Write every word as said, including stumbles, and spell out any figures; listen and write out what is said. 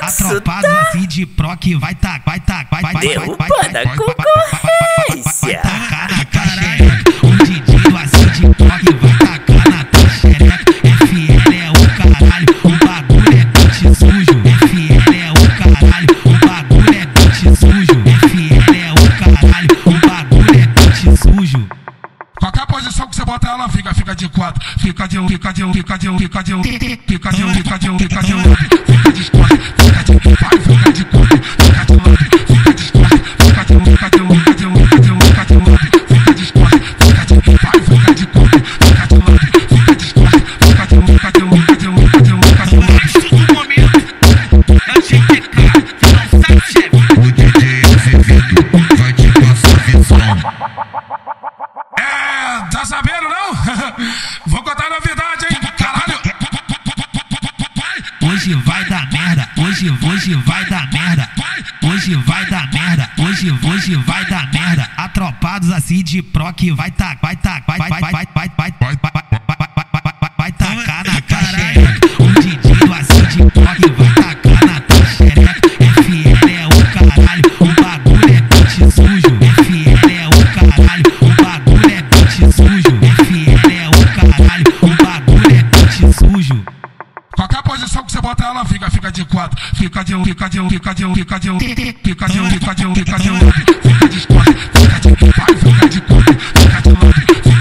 Atropados assim de pro que vai tá, vai tá, vai, vai, vai, vai, vai, Derrubando a concorrência. tacar na caixereca. O D J assim de pro que vai tacar na caixereca. F L é o caralho, o bagulho é beat sujo. F L é o caralho, o bagulho é beat sujo. F L é o caralho, o bagulho é beat sujo. Qualquer posição que você bota ela fica, fica de quatro, fica de um, fica de um, fica de um, fica de um, fica de um, fica de um, fica de um, fica de quatro, fica de um, vai, fica de quatro, fica de um, fica de quatro, fica de um, fica de um, fica de um, fica de um, fica de um, fica de quatro, fica de um, vai, fica de quatro, fica de um, fica de quatro, fica de um, fica de um, fica de um, fica de um, fica de um. No momento, é o G T K, não sai chefe. O D J Azevedo vai te passar visão. Tá sabendo não? Vou contar a novidade, hein? Caralho! Hoje vai dar merda, hoje, hoje vai dar merda. Hoje vai dar merda, hoje, hoje vai dar merda. Atropados assim de pro que vai tá, vai tá, vai, vai, vai, vai, vai, vai, vai, vai, vai tacar na caixereca. O D J assim de pro que vai tacar na caixereca. F L é o caralho, o bagulho é beat sujo. F L é o caralho, o bagulho é beat sujo. F L é o caralho, o bagulho é beat sujo. Qualquer posição que você bota ela fica, fica de quatro, fica de um, fica de um, fica de um, fica de um, fica de um, fica de um, fica de um, fica de quatro, fica de um, vai, fica de quatro, fica de um, fica